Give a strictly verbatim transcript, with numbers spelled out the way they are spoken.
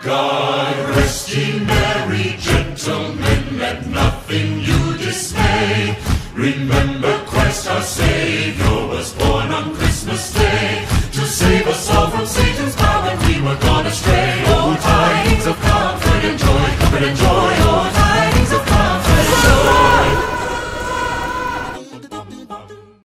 God rest ye merry gentlemen, let nothing you dismay. Remember Christ our Savior.